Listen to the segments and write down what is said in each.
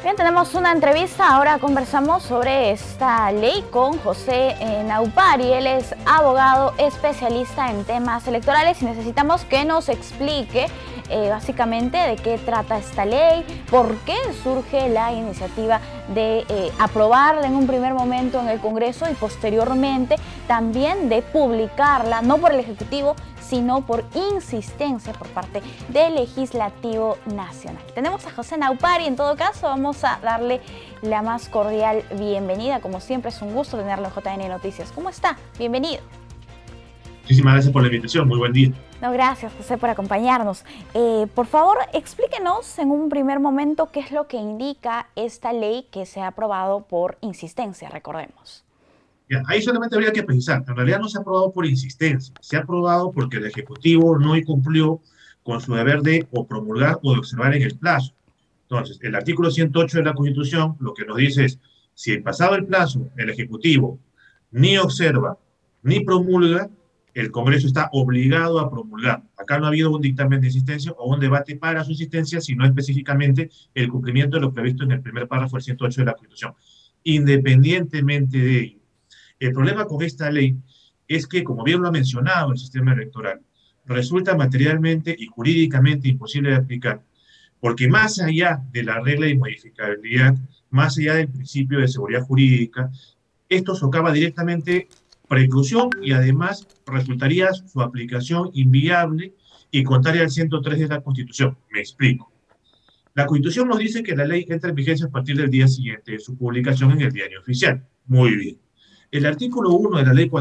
Bien, tenemos una entrevista, ahora conversamos sobre esta ley con José Naupari. Él es abogado especialista en temas electorales y necesitamos que nos explique básicamente de qué trata esta ley, por qué surge la iniciativa de aprobarla en un primer momento en el Congreso y posteriormente también de publicarla, no por el Ejecutivo, sino por insistencia por parte del Legislativo Nacional. Tenemos a José Naupari, en todo caso vamos a darle la más cordial bienvenida. Como siempre es un gusto tenerlo en JN Noticias. ¿Cómo está? Bienvenido. Muchísimas gracias por la invitación, muy buen día. No, gracias José por acompañarnos. Por favor, explíquenos en un primer momento qué es lo que indica esta ley que se ha aprobado por insistencia, recordemos. Ya, ahí solamente habría que pensar, en realidad no se ha aprobado por insistencia, se ha aprobado porque el Ejecutivo no cumplió con su deber de o promulgar o de observar en el plazo. Entonces, el artículo 108 de la Constitución lo que nos dice es, si pasado el plazo el Ejecutivo ni observa ni promulga, el Congreso está obligado a promulgar. Acá no ha habido un dictamen de insistencia o un debate para su insistencia, sino específicamente el cumplimiento de lo previsto en el primer párrafo del 108 de la Constitución. Independientemente de ello, el problema con esta ley es que, como bien lo ha mencionado el sistema electoral, resulta materialmente y jurídicamente imposible de aplicar, porque más allá de la regla de modificabilidad, más allá del principio de seguridad jurídica, esto socava directamente preclusión y además resultaría su aplicación inviable y contraria al 103 de la Constitución. Me explico. La Constitución nos dice que la ley entra en vigencia a partir del día siguiente de su publicación en el Diario Oficial. Muy bien. El artículo 1 de la ley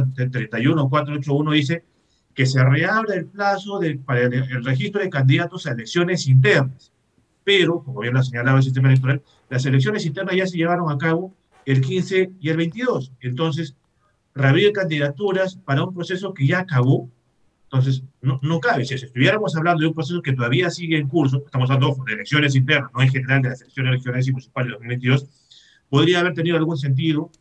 31481 dice que se reabre el plazo para el registro de candidatos a elecciones internas. Pero, como bien lo ha señalado el sistema electoral, las elecciones internas ya se llevaron a cabo el 15 y el 22. Entonces, reabrir candidaturas para un proceso que ya acabó, entonces no cabe. Si estuviéramos hablando de un proceso que todavía sigue en curso, estamos hablando de elecciones internas, no en general de las elecciones regionales y municipales de 2022, podría haber tenido algún sentido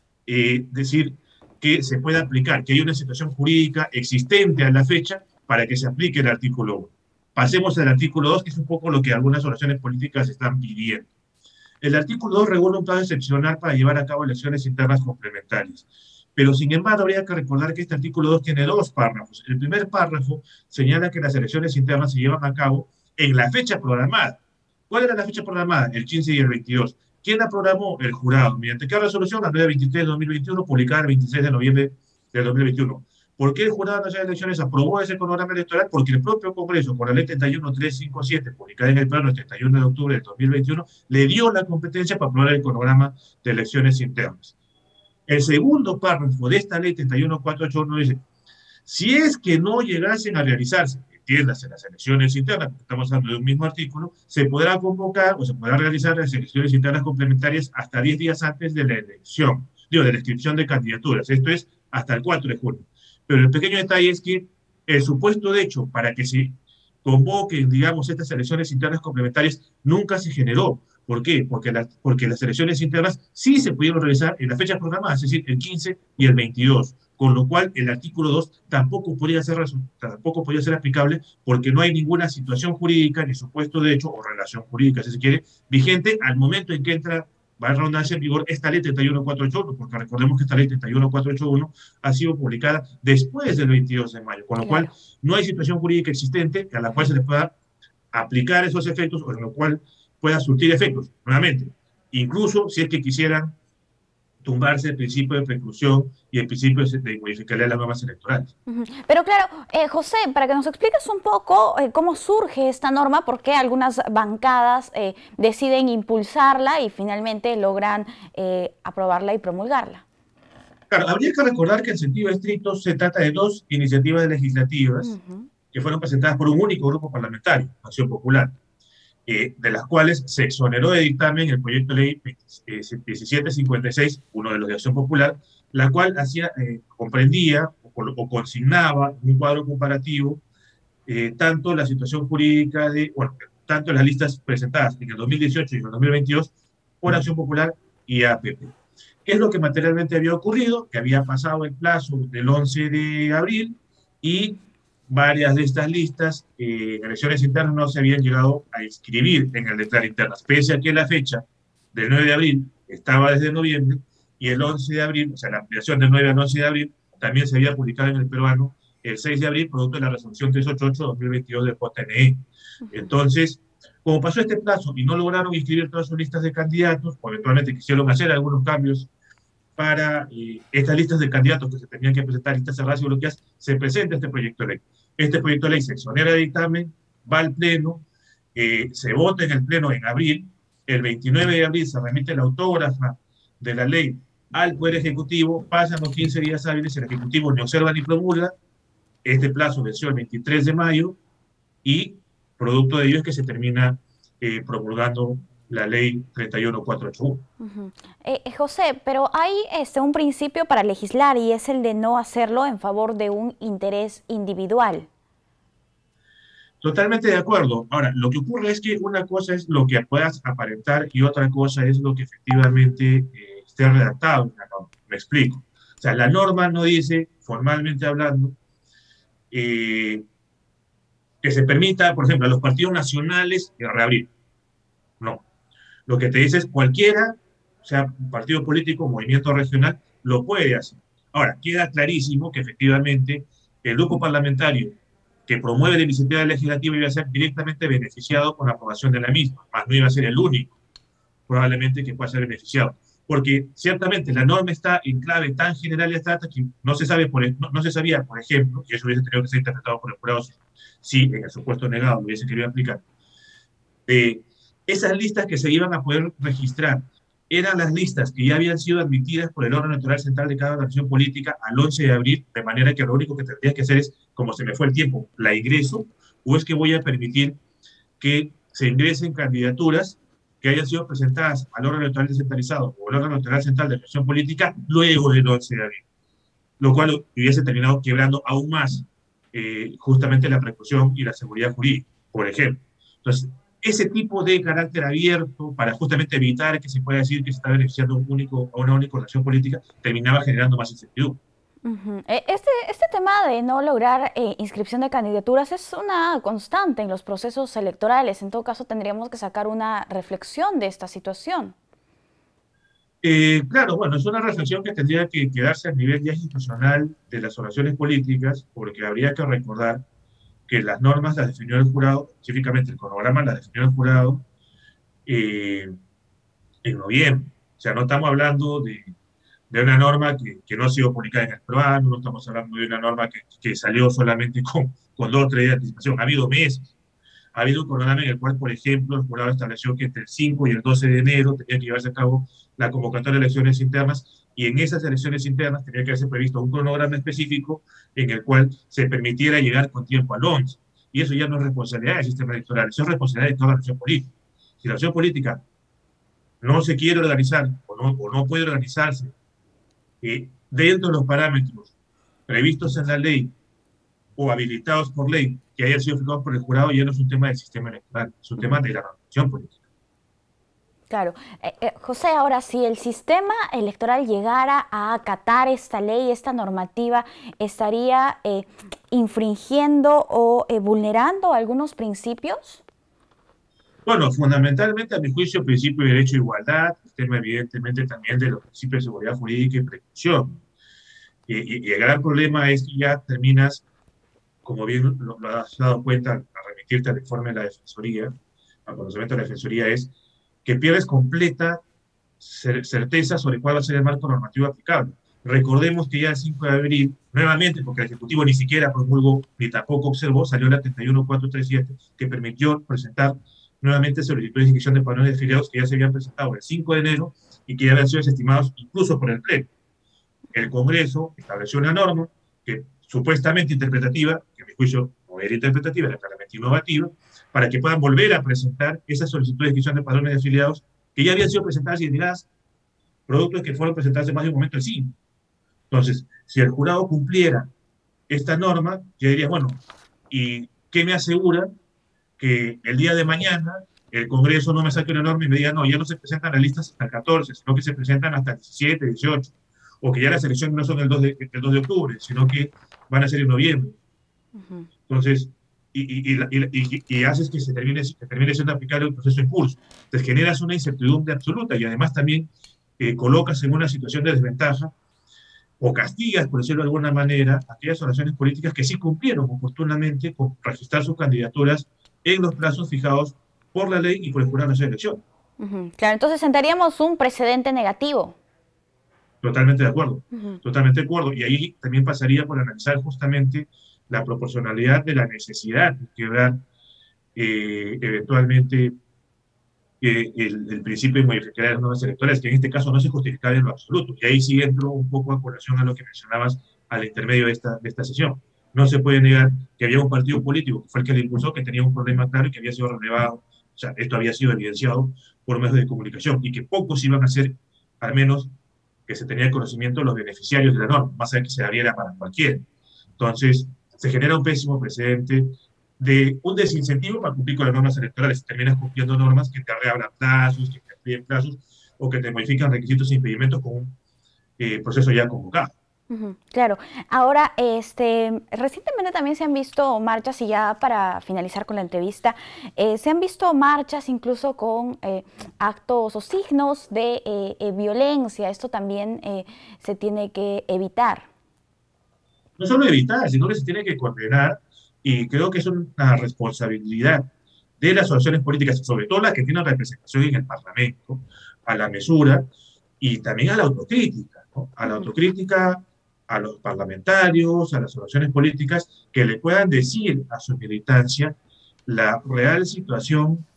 decir que se pueda aplicar, que hay una situación jurídica existente a la fecha para que se aplique el artículo 1. Pasemos al artículo 2, que es un poco lo que algunas oraciones políticas están pidiendo. El artículo 2 regula un plazo excepcional para llevar a cabo elecciones internas complementarias. Pero, sin embargo, habría que recordar que este artículo 2 tiene dos párrafos. El primer párrafo señala que las elecciones internas se llevan a cabo en la fecha programada. ¿Cuál era la fecha programada? El 15 y el 22. ¿Quién la programó? El jurado. ¿Mediante qué resolución? La 923 de 2021, publicada el 26 de noviembre de 2021. ¿Por qué el Jurado Nacional de Elecciones aprobó ese cronograma electoral? Porque el propio Congreso, con la ley 31357, publicada en el plano el 31 de octubre del 2021, le dio la competencia para aprobar el cronograma de elecciones internas. El segundo párrafo de esta ley 31481 dice, si es que no llegasen a realizarse, entiéndase, las elecciones internas, estamos hablando de un mismo artículo, se podrá convocar o se podrá realizar las elecciones internas complementarias hasta 10 días antes de la elección, de la inscripción de candidaturas. Esto es hasta el 4 de julio. Pero el pequeño detalle es que el supuesto de hecho para que se convoquen, digamos, estas elecciones internas complementarias nunca se generó. ¿Por qué? Porque las elecciones internas sí se pudieron realizar en las fechas programadas, es decir, el 15 y el 22, con lo cual el artículo 2 tampoco podría ser aplicable porque no hay ninguna situación jurídica, ni supuesto de hecho o relación jurídica, si se quiere, vigente al momento en que entra, va a redundancia en vigor esta ley 31481, porque recordemos que esta ley 31481 ha sido publicada después del 22 de mayo, con lo cual no hay situación jurídica existente a la cual se le pueda aplicar esos efectos o en lo cual pueda surtir efectos, nuevamente, incluso si es que quisieran tumbarse el principio de preclusión y el principio de modificar las normas electorales. Pero claro, José, para que nos expliques un poco cómo surge esta norma, por qué algunas bancadas deciden impulsarla y finalmente logran aprobarla y promulgarla. Claro, habría que recordar que en sentido estricto se trata de dos iniciativas legislativas que fueron presentadas por un único grupo parlamentario, Acción Popular, de las cuales se exoneró de dictamen el proyecto de ley 1756, uno de los de Acción Popular, la cual comprendía o consignaba en un cuadro comparativo tanto la situación jurídica tanto las listas presentadas en el 2018 y en el 2022 por Acción Popular y APP. ¿Qué es lo que materialmente había ocurrido? Que había pasado el plazo del 11 de abril y varias de estas listas en elecciones internas no se habían llegado a inscribir en el declarar internas, pese a que la fecha del 9 de abril estaba desde noviembre, y el 11 de abril, o sea, la ampliación del 9 al 11 de abril, también se había publicado en el peruano el 6 de abril, producto de la resolución 388-2022 del JNE. Ujú. Entonces, como pasó este plazo y no lograron inscribir todas sus listas de candidatos, o eventualmente quisieron hacer algunos cambios para estas listas de candidatos que se tenían que presentar, listas cerradas y bloqueadas, se presenta este proyecto de ley. Este proyecto de ley se exonera de dictamen, va al Pleno, se vota en el Pleno en abril, el 29 de abril se remite la autógrafa de la ley al Poder Ejecutivo, pasan los 15 días hábiles, el Ejecutivo ni observa ni promulga, este plazo venció el 23 de mayo y producto de ello es que se termina promulgando la ley 31481. Ujú. José, pero hay un principio para legislar y es el de no hacerlo en favor de un interés individual. Totalmente de acuerdo. Ahora, lo que ocurre es que una cosa es lo que puedas aparentar y otra cosa es lo que efectivamente esté redactado en la norma. Me explico. O sea, la norma no dice, formalmente hablando, eh, que se permita, por ejemplo, a los partidos nacionales reabrir. No. Lo que te dice es cualquiera, sea un partido político, movimiento regional, lo puede hacer. Ahora, queda clarísimo que efectivamente el grupo parlamentario que promueve la iniciativa legislativa iba a ser directamente beneficiado con la aprobación de la misma, más no iba a ser el único, probablemente, que pueda ser beneficiado. Porque ciertamente la norma está en clave tan general y abstracta que no se sabe, no se sabía, por ejemplo, y eso hubiese tenido que ser interpretado por el jurado si en el supuesto negado lo hubiese querido aplicar, esas listas que se iban a poder registrar eran las listas que ya habían sido admitidas por el órgano electoral central de cada organización política al 11 de abril, de manera que lo único que tendría que hacer es, como se me fue el tiempo, la ingreso, o es que voy a permitir que se ingresen candidaturas que hayan sido presentadas al órgano electoral descentralizado o al órgano electoral central de organización política luego del 11 de abril, lo cual hubiese terminado quebrando aún más justamente la precaución y la seguridad jurídica, por ejemplo. Entonces, ese tipo de carácter abierto para justamente evitar que se pueda decir que se está beneficiando a una única organización política, terminaba generando más incertidumbre. Ujú. Este tema de no lograr inscripción de candidaturas es una constante en los procesos electorales. En todo caso, tendríamos que sacar una reflexión de esta situación. Claro, bueno, es una reflexión que tendría que quedarse a nivel ya institucional de las oraciones políticas, porque habría que recordar que las normas las definió el jurado, específicamente el cronograma las definió el jurado eh, en noviembre. O sea, no estamos hablando de una norma que no ha sido publicada en el peruano, no estamos hablando de una norma que salió solamente con 2 o 3 días de anticipación. Ha habido meses. Ha habido un cronograma en el cual, por ejemplo, el jurado estableció que entre el 5 y el 12 de enero tenía que llevarse a cabo la convocatoria de elecciones internas, y en esas elecciones internas tenía que haberse previsto un cronograma específico en el cual se permitiera llegar con tiempo al 11. Y eso ya no es responsabilidad del sistema electoral, eso es responsabilidad de toda la acción política. Si la acción política no se quiere organizar o no puede organizarse dentro de los parámetros previstos en la ley o habilitados por ley que hayan sido fijados por el jurado, ya no es un tema del sistema electoral, es un tema de la organización política. Claro. José, ahora, si el sistema electoral llegara a acatar esta ley, esta normativa, ¿estaría infringiendo o vulnerando algunos principios? Bueno, fundamentalmente, a mi juicio, el principio de derecho a igualdad, el tema evidentemente también de los principios de seguridad jurídica y precaución. Y el gran problema es que ya terminas, como bien lo has dado cuenta al remitirte al informe de la Defensoría, al conocimiento de la Defensoría, es que pierdes completa certeza sobre cuál va a ser el marco normativo aplicable. Recordemos que ya el 5 de abril, nuevamente, porque el Ejecutivo ni siquiera promulgó ni tampoco observó, salió la 31437, que permitió presentar nuevamente solicitudes de inscripción de padrones de afiliados que ya se habían presentado el 5 de enero y que ya habían sido desestimados incluso por el Pleno. El Congreso estableció una norma que supuestamente interpretativa, que a mi juicio no era interpretativa, era claramente innovativa, para que puedan volver a presentar esas solicitudes de inscripción de padrones de afiliados que ya habían sido presentadas y retiradas, productos que fueron presentados en más de un momento el 5. Entonces, si el jurado cumpliera esta norma, yo diría, bueno, ¿y qué me asegura que el día de mañana el Congreso no me saque una norma y me diga, no, ya no se presentan las listas hasta el 14, sino que se presentan hasta el 17, 18, o que ya las elecciones no son el 2 de octubre, sino que van a ser en noviembre? Entonces, y haces que termine siendo aplicable el proceso en curso. Entonces generas una incertidumbre absoluta y además también colocas en una situación de desventaja o castigas, por decirlo de alguna manera, aquellas organizaciones políticas que sí cumplieron oportunamente con registrar sus candidaturas en los plazos fijados por la ley y por el Jurado Nacional de Elección. Claro, entonces sentaríamos un precedente negativo. Totalmente de acuerdo, totalmente de acuerdo. Y ahí también pasaría por analizar justamente la proporcionalidad de la necesidad de quebrar eventualmente el principio de modificar las normas electorales, que en este caso no se justificaba en lo absoluto. Y ahí sí entro un poco a colación a lo que mencionabas al intermedio de esta sesión. No se puede negar que había un partido político, que fue el que le impulsó, que tenía un problema claro y que había sido relevado, o sea, esto había sido evidenciado por medios de comunicación, y que pocos iban a ser, al menos, que se tenía conocimiento de los beneficiarios de la norma, más allá de que se abriera para cualquiera. Entonces, se genera un pésimo precedente de un desincentivo para cumplir con las normas electorales. Terminas cumpliendo normas que te reabran plazos, que te amplíen plazos, o que te modifican requisitos e impedimentos con un proceso ya convocado. Claro. Ahora, recientemente también se han visto marchas, y ya para finalizar con la entrevista, se han visto marchas incluso con actos o signos de violencia. Esto también se tiene que evitar. No solo evitar, sino que se tiene que condenar, y creo que es una responsabilidad de las asociaciones políticas, sobre todo las que tienen representación en el Parlamento, a la mesura y también a la autocrítica, ¿no? A la autocrítica, a los parlamentarios, a las asociaciones políticas, que le puedan decir a su militancia la real situación,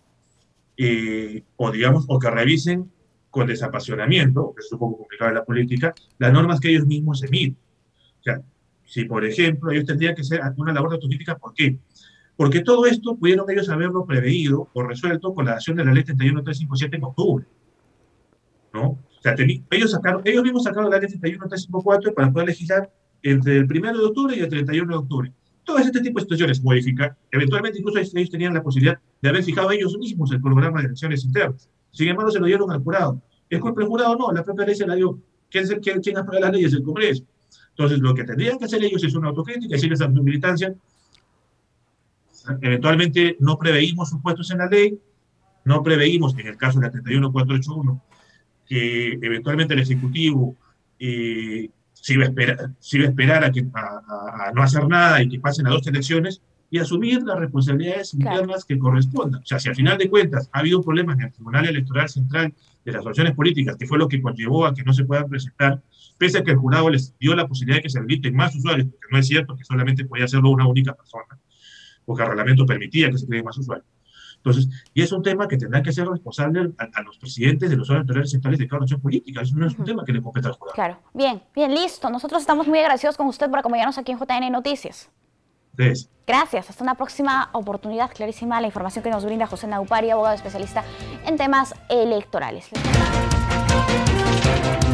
o que revisen con desapasionamiento, que es un poco complicado en la política, las normas que ellos mismos emiten. O sea, si, por ejemplo, ellos tendrían que hacer una labor de autocrítica, ¿por qué? Porque todo esto pudieron ellos haberlo preveído o resuelto con la acción de la ley 31357 en octubre, ¿no? O sea, ellos mismos sacaron la ley 31354 para poder legislar entre el 1 de octubre y el 31 de octubre. Todo este tipo de situaciones modificar. Eventualmente, incluso ellos tenían la posibilidad de haber fijado ellos mismos el programa de elecciones internas. Sin embargo, se lo dieron al jurado. ¿Es culpa del jurado? No, la propia ley se la dio. ¿Quién aprueba las leyes? El Congreso. Entonces, lo que tendrían que hacer ellos es una autocrítica, decirles a su militancia, eventualmente no preveímos supuestos en la ley, no preveímos, en el caso de la 31481, que eventualmente el Ejecutivo se iba a esperar a no hacer nada y que pasen a 2 elecciones, y asumir las responsabilidades internas que correspondan. O sea, si al final de cuentas ha habido problemas en el Tribunal Electoral Central de las asociaciones políticas, que fue lo que conllevó a que no se puedan presentar, pese a que el jurado les dio la posibilidad de que se habiliten más usuarios, porque no es cierto que solamente podía hacerlo una única persona, porque el reglamento permitía que se creen más usuarios. Entonces, y es un tema que tendrán que ser responsables a los presidentes de los órganos electorales centrales de cada organización política. Eso no es un tema que le compete al jurado. Claro. Bien, listo. Nosotros estamos muy agradecidos con usted por acompañarnos aquí en JN Noticias. Entonces, gracias. Hasta una próxima oportunidad. Clarísima la información que nos brinda José Naupari, abogado especialista en temas electorales.